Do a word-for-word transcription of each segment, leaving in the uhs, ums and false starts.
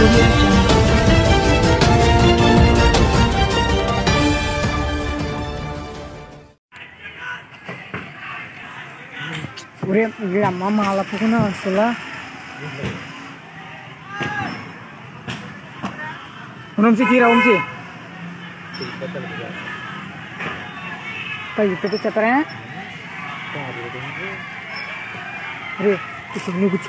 ఒరే వీడమ్మ మాలప్పుకున్నా అసలు వంశీ తీరా వంశీ పైకి చెప్పరా రే కూర్చో నువ్వు కూర్చో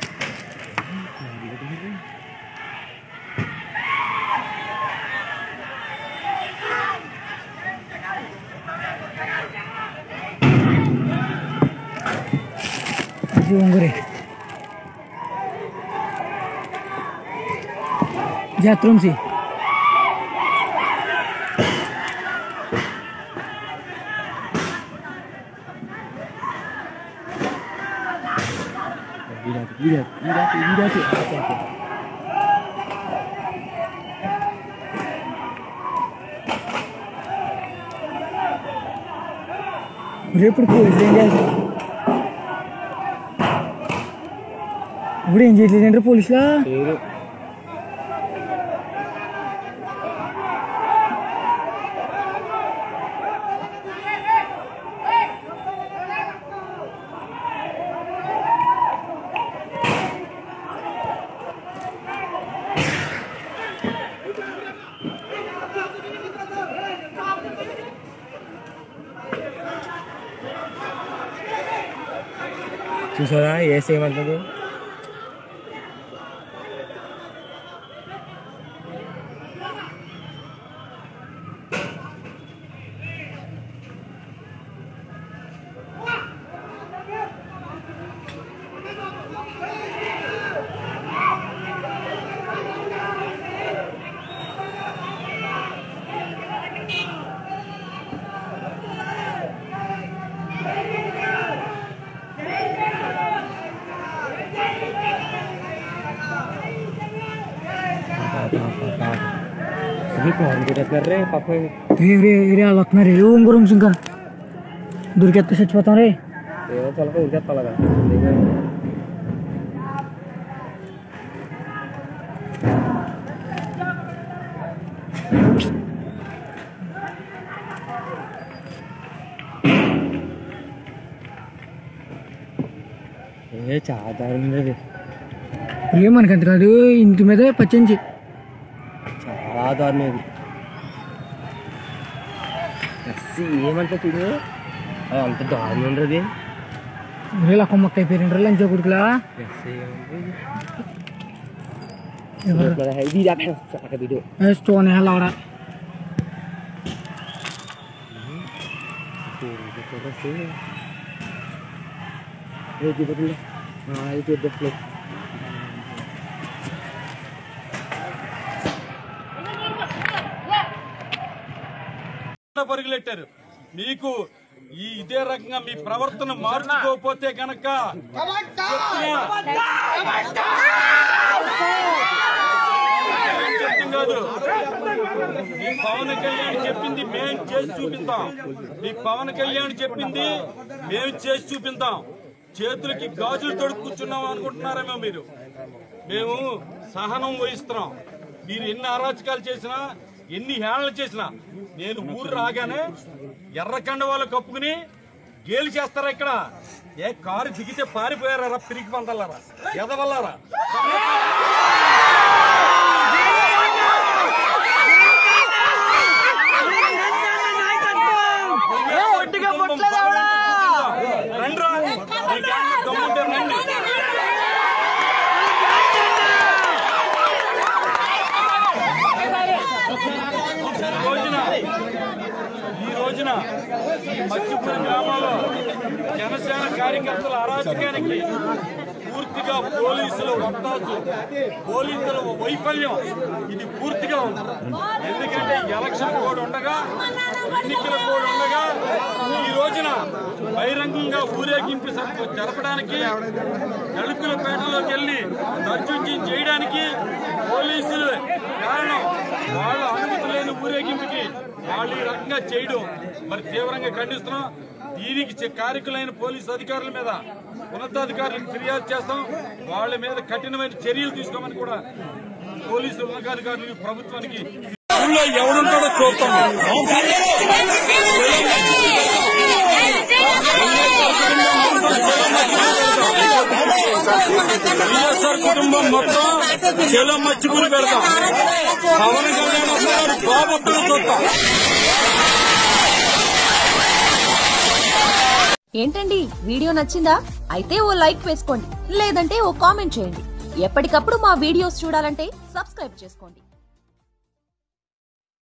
ఉంగరే జాతర Vamsi Lihat, lihat, lihat, lihat. Berapa polis yang udah yang jadi leader polis lah. చూసారా ఏసీ ఏమంటుంది ఊరుం ఇంకా దొరికెత్తే చచ్చిపోతాం రే తొలక ఉరికెత్తాలగా ఏ చాలా దారుణం ఏమనకంత కాదు ఇంటి మీద పచ్చించి చాలా దారుణం ఇది ఏమంటే తిని అంత దారుణం ఉండదు ఇలా కొమ్మక్క అయిపోయిన లంచ కొడుకులా స్టోన్ హెల్లావడా పరుగులెట్టారు మీకు ఈ ఇదే రకంగా మీ ప్రవర్తన మార్చుకోకపోతే కనుక కాదు మీ పవన్ కళ్యాణ్ చెప్పింది మేము చేసి చూపిద్దాం మీ పవన్ కళ్యాణ్ చెప్పింది మేము చేసి చూపిద్దాం చేతులకి గాజులు తోడు కూర్చున్నాం అనుకుంటున్నారేమో మీరు మేము సహనం వహిస్తున్నాం మీరు ఎన్ని అరాచకాలు చేసినా ఎన్ని హేళనలు చేసినా నేను ఊరు రాగానే ఎర్ర కండవాళ్ళు కప్పుకుని గేలు చేస్తారా ఇక్కడ ఏ కారు దిగితే పారిపోయారా పిరికి పందలారా ఎదవల్లారా రండి రా దమ్ముంటే రండి ఈ రోజున మచ్చిపురం గ్రామంలో జనసేన కార్యకర్తల అరాచకానికి పూర్తిగా పోలీసులు వత్తాసు పోలీసుల వైఫల్యం ఇది పూర్తిగా ఉంది ఎందుకంటే ఎలక్షన్ కోడ్ ఉండగా ఎన్నికల కోడ్ ఉండగా ఈ రోజున బహిరంగంగా ఊరేగింపు జరపడానికి నలుకులపేటలోకి వెళ్లి దర్శించి చేయడానికి పోలీసులు కారణం వాళ్ళ అనుమతి లేని ఊరేగింపుకి వాళ్ళు ఈ రకంగా చేయడం మరి తీవ్రంగా ఖండిస్తున్నాం దీనికి కారకులైన పోలీసు అధికారుల మీద ఉన్నతాధికారులకు ఫిర్యాదు చేస్తాం. వాళ్ళ మీద కఠినమైన చర్యలు తీసుకోమని కూడా పోలీసు ఉన్నతాధికారులు ప్రభుత్వానికి ఎవడుంటాడో చూస్తాం. వైఎస్ఆర్ కుటుంబం మొత్తం చెలో మచ్చిపూరి పెడతాం. పవన్ కళ్యాణ్ వస్తున్నాడు, బాబొత్తులు చూస్తాం. ఏంటండి వీడియో నచ్చిందా? అయితే ఓ లైక్ వేసుకోండి, లేదంటే ఓ కామెంట్ చేయండి. ఎప్పటికప్పుడు మా వీడియోస్ చూడాలంటే సబ్స్క్రైబ్ చేసుకోండి.